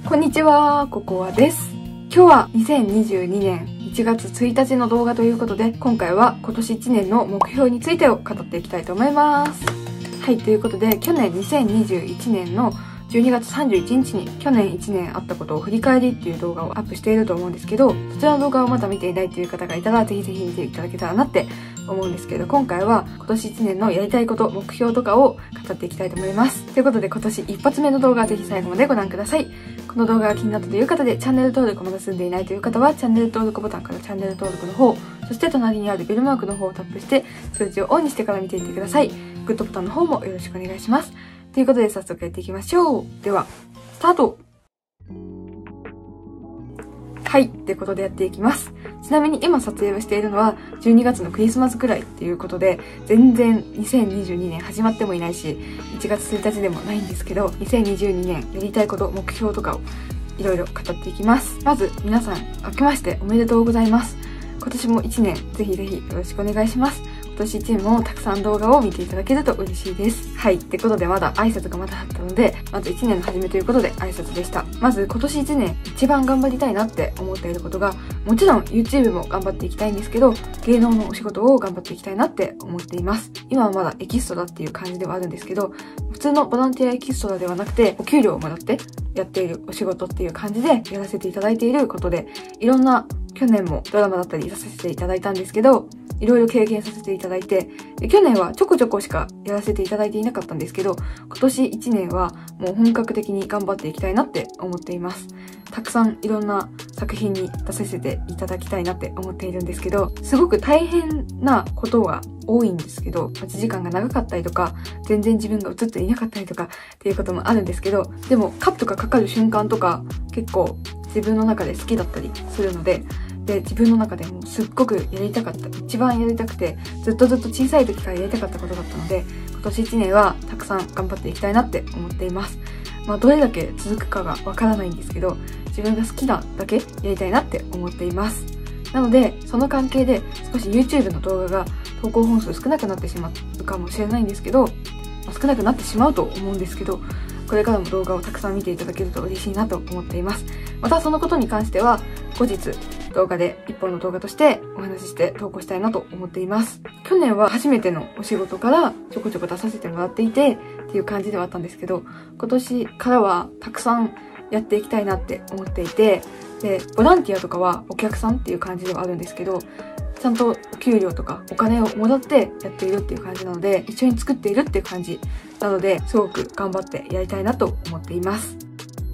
こんにちは、ココアです。今日は2022年1月1日の動画ということで、今回は今年1年の目標についてを語っていきたいと思います。はい、ということで、去年2021年の12月31日に去年1年あったことを振り返りっていう動画をアップしていると思うんですけど、そちらの動画をまだ見ていないという方がいたら、ぜひぜひ見ていただけたらなって思うんですけど、今回は今年1年のやりたいこと、目標とかを語っていきたいと思います。ということで、今年一発目の動画、ぜひ最後までご覧ください。この動画が気になったという方で、チャンネル登録まだ済んでいないという方は、チャンネル登録ボタンからチャンネル登録の方、そして隣にあるベルマークの方をタップして、通知をオンにしてから見ていってください。グッドボタンの方もよろしくお願いします。ということで、早速やっていきましょう。では、スタート。はい。ってことでやっていきます。ちなみに今撮影をしているのは12月のクリスマスくらいっていうことで、全然2022年始まってもいないし、1月1日でもないんですけど、2022年やりたいこと、目標とかをいろいろ語っていきます。まず皆さん、明けましておめでとうございます。今年も1年、ぜひぜひよろしくお願いします。今年1年もたくさん動画を見ていただけると嬉しいです。はい。ってことでまだ挨拶がまだあったので、まず1年の初めということで挨拶でした。まず今年1年一番頑張りたいなって思っていることが、もちろん YouTube も頑張っていきたいんですけど、芸能のお仕事を頑張っていきたいなって思っています。今はまだエキストラっていう感じではあるんですけど、普通のボランティアエキストラではなくて、お給料をもらってやっているお仕事っていう感じでやらせていただいていることで、いろんな去年もドラマだったりさせていただいたんですけど、いろいろ経験させていただいて、去年はちょこちょこしかやらせていただいていなかったんですけど、今年1年はもう本格的に頑張っていきたいなって思っています。たくさんいろんな作品に出させていただきたいなって思っているんですけど、すごく大変なことが多いんですけど、待ち時間が長かったりとか、全然自分が映っていなかったりとかっていうこともあるんですけど、でもカットがかかる瞬間とか結構自分の中で好きだったりするので、自分の中でもすっごくやりたかった、一番やりたくて、ずっと小さい時からやりたかったことだったので、今年1年はたくさん頑張っていきたいなって思っています。どれだけ続くかがわからないんですけど、自分が好きなだけやりたいなって思っています。なので、その関係で少し YouTube の動画が投稿本数少なくなってしまうかもしれないんですけど、少なくなってしまうと思うんですけど、これからも動画をたくさん見ていただけると嬉しいなと思っています。またそのことに関しては、後日動画で一本の動画としてお話しして投稿したいなと思っています。去年は初めてのお仕事からちょこちょこ出させてもらっていてっていう感じではあったんですけど、今年からはたくさんやっていきたいなって思っていて、で、ボランティアとかはお客さんっていう感じではあるんですけど、ちゃんとお給料とかお金をもらってやっているっていう感じなので、一緒に作っているっていう感じなので、すごく頑張ってやりたいなと思っています。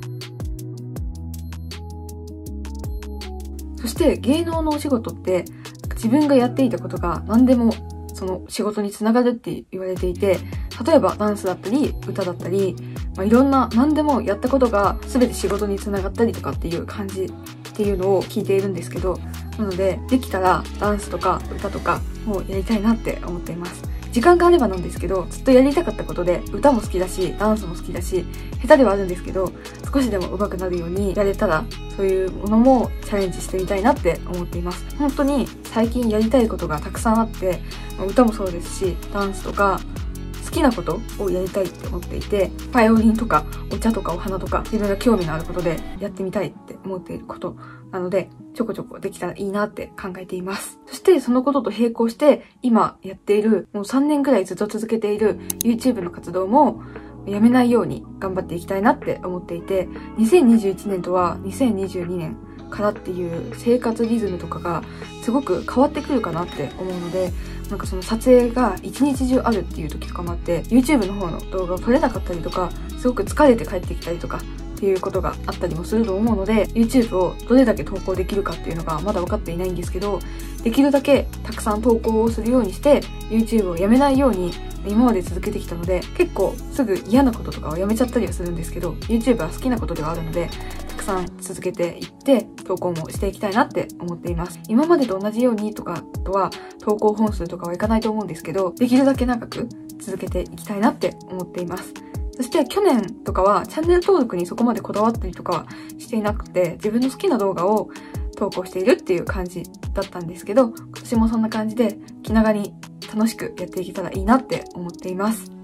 そして芸能のお仕事って自分がやっていたことが何でもその仕事につながるって言われていて、例えばダンスだったり歌だったり、いろんな何でもやったことが全て仕事につながったりとかっていう感じっていうのを聞いているんですけど、なのでできたらダンスとか歌とかもやりたいなって思っています。時間があればなんですけど、ずっとやりたかったことで、歌も好きだし、ダンスも好きだし、下手ではあるんですけど、少しでも上手くなるようにやれたら、そういうものもチャレンジしてみたいなって思っています。本当に最近やりたいことがたくさんあって、歌もそうですし、ダンスとか、好きなことをやりたいって思っていて、バイオリンとかお茶とかお花とか自分が興味のあることでやってみたいって思っていることなので、ちょこちょこできたらいいなって考えています。そしてそのことと並行して今やっている、もう3年くらいずっと続けている YouTube の活動もやめないように頑張っていきたいなって思っていて、2021年とは2022年からっていう生活リズムとかがすごく変わってくるかなって思うので、なんかその撮影が一日中あるっていう時とかもあって、YouTube の方の動画を撮れなかったりとか、すごく疲れて帰ってきたりとかっていうことがあったりもすると思うので、YouTube をどれだけ投稿できるかっていうのがまだ分かっていないんですけど、できるだけたくさん投稿をするようにして YouTube をやめないように今まで続けてきたので、結構すぐ嫌なこととかをやめちゃったりはするんですけど、 YouTube は好きなことではあるので、たくさん続けていって投稿もしていきたいなって思っています。今までと同じようにとかとは投稿本数とかはいかないと思うんですけど、できるだけ長く続けていきたいなって思っています。そして去年とかはチャンネル登録にそこまでこだわったりとかはしていなくて、自分の好きな動画を投稿しているっていう感じだったんですけど、今年もそんな感じで気長に楽しくやっていけたらいいなって思っています。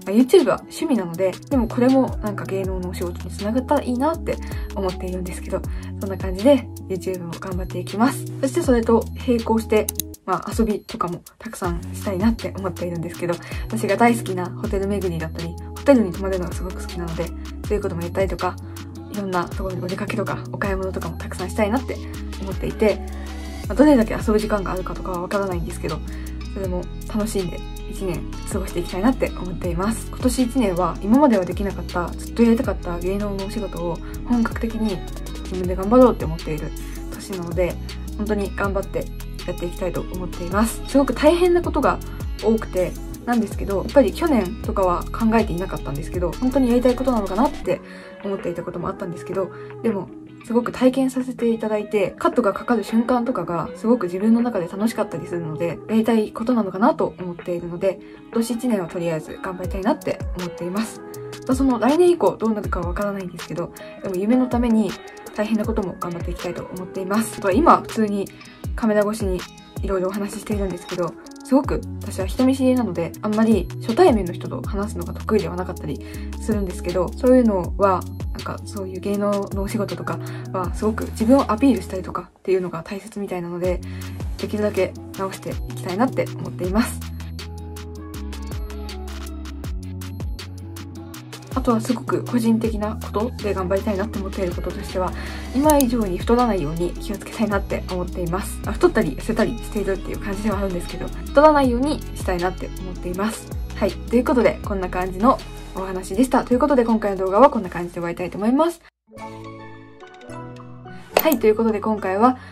YouTube は趣味なので、でもこれもなんか芸能のお仕事につながったらいいなって思っているんですけど、そんな感じで YouTube も頑張っていきます。そしてそれと並行して、遊びとかもたくさんしたいなって思っているんですけど、私が大好きなホテル巡りだったり、ホテルに泊まるのがすごく好きなので、そういうこともやったりとか、いろんなところにお出かけとか、お買い物とかもたくさんしたいなって思っていて、どれだけ遊ぶ時間があるかとかはわからないんですけど、それも楽しんで1年過ごしていきたいなって思っています。今年1年は今まではできなかった、ずっとやりたかった芸能のお仕事を本格的に自分で頑張ろうって思っている年なので、本当に頑張ってやっていきたいと思っています。すごく大変なことが多くてなんですけど、やっぱり去年とかは考えていなかったんですけど、本当にやりたいことなのかなって思っていたこともあったんですけど、でもすごく体験させていただいて、カットがかかる瞬間とかがすごく自分の中で楽しかったりするので、やりたいことなのかなと思っているので、今年1年はとりあえず頑張りたいなって思っています。その来年以降どうなるかはわからないんですけど、でも夢のために大変なことも頑張っていきたいと思っています。あとは今普通にカメラ越しにいろいろお話ししているんですけど、すごく私は人見知りなので、あんまり初対面の人と話すのが得意ではなかったりするんですけど、そういうのはなんかそういう芸能のお仕事とかはすごく自分をアピールしたりとかっていうのが大切みたいなので、できるだけ直していきたいなって思っています。あとはすごく個人的なことで頑張りたいなって思っていることとしては、今以上に太らないように気をつけたいなって思っています。太ったり痩せたりしているっていう感じではあるんですけど、太らないようにしたいなって思っています。はい。ということで、こんな感じのお話でした。ということで、今回の動画はこんな感じで終わりたいと思います。はい。ということで、今回は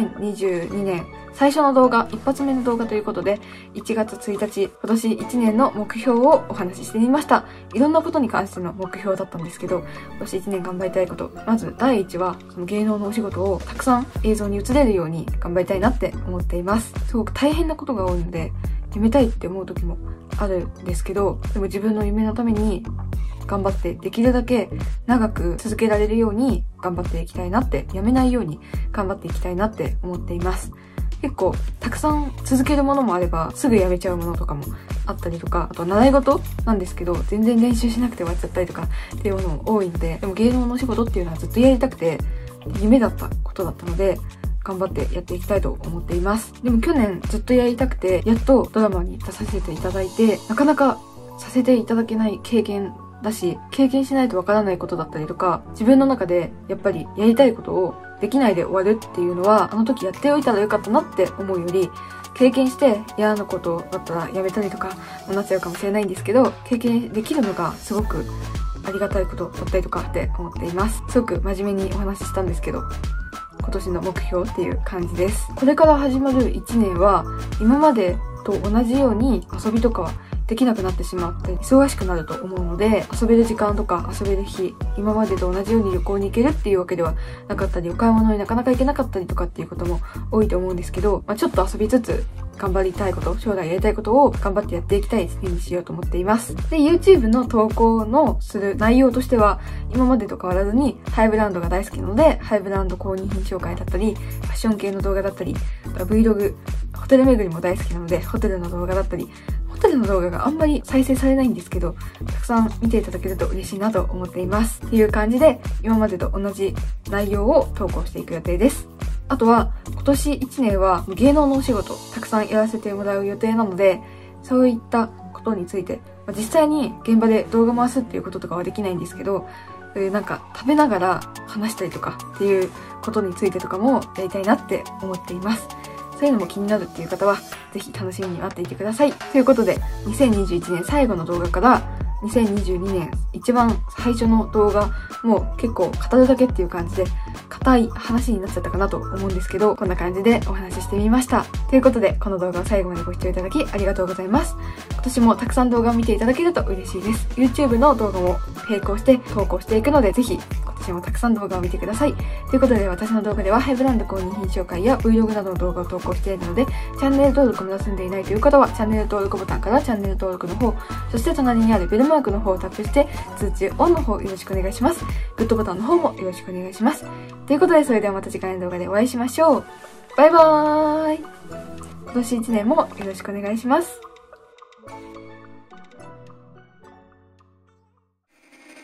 2022年最初の動画、一発目の動画ということで、1月1日、今年1年の目標をお話ししてみました。いろんなことに関しての目標だったんですけど、今年1年頑張りたいこと。まず、第1は、その芸能のお仕事をたくさん映像に映れるように頑張りたいなって思っています。すごく大変なことが多いので、やめたいって思う時もあるんですけど、でも自分の夢のために頑張ってできるだけ長く続けられるように頑張っていきたいなって、やめないように頑張っていきたいなって思っています。結構たくさん続けるものもあればすぐやめちゃうものとかもあったりとか、あと習い事なんですけど全然練習しなくて終わっちゃったりとかっていうものも多いので、でも芸能のお仕事っていうのはずっとやりたくて夢だったことだったので頑張ってやっていきたいと思っています。でも去年ずっとやりたくてやっとドラマに出させていただいて、なかなかさせていただけない経験だし、経験しないとわからないことだったりとか、自分の中でやっぱりやりたいことをできないで終わるっていうのは、あの時やっておいたらよかったなって思うより、経験して嫌なことだったらやめたりとかなっちゃうかもしれないんですけど、経験できるのがすごくありがたいことだったりとかって思っています。すごく真面目にお話ししたんですけど、今年の目標っていう感じです。これから始まる1年は、今までと同じように遊びとかはできなくなってしまって忙しくなると思うので、遊べる時間とか遊べる日、今までと同じように旅行に行けるっていうわけではなかったり、お買い物になかなか行けなかったりとかっていうことも多いと思うんですけど、ちょっと遊びつつ頑張りたいこと、将来やりたいことを頑張ってやっていきたい年にしようと思っています。で、YouTube の投稿のする内容としては、今までと変わらずにハイブランドが大好きなので、ハイブランド購入品紹介だったり、ファッション系の動画だったり、Vlog、ホテル巡りも大好きなので、ホテルの動画だったり、ホテルの動画があんまり再生されないんですけど、たくさん見ていただけると嬉しいなと思っています。っていう感じで、今までと同じ内容を投稿していく予定です。あとは、今年1年は芸能のお仕事、たくさんやらせてもらう予定なので、そういったことについて、実際に現場で動画回すっていうこととかはできないんですけど、なんか食べながら話したりとかっていうことについてとかもやりたいなって思っています。そういうのも気になるっていう方は、ぜひ楽しみに待っていてください。ということで、2021年最後の動画から、2022年一番最初の動画、もう結構語るだけっていう感じで、硬い話になっちゃったかなと思うんですけど、こんな感じでお話ししてみました。ということで、この動画を最後までご視聴いただきありがとうございます。今年もたくさん動画を見ていただけると嬉しいです。YouTube の動画も並行して投稿していくので、ぜひ今年もたくさん動画を見てください。ということで、私の動画ではハイブランド購入品紹介や Vlog などの動画を投稿しているので、チャンネル登録まだ済んでいないという方は、チャンネル登録ボタンからチャンネル登録の方、そして隣にあるベルマークの方をタップして、通知オンの方よろしくお願いします。グッドボタンの方もよろしくお願いします。ということで、それではまた次回の動画でお会いしましょう。バイバーイ。今年1年もよろしくお願いします。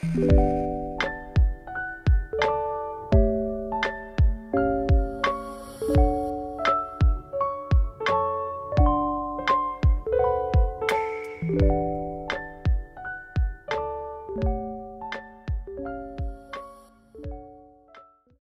ます。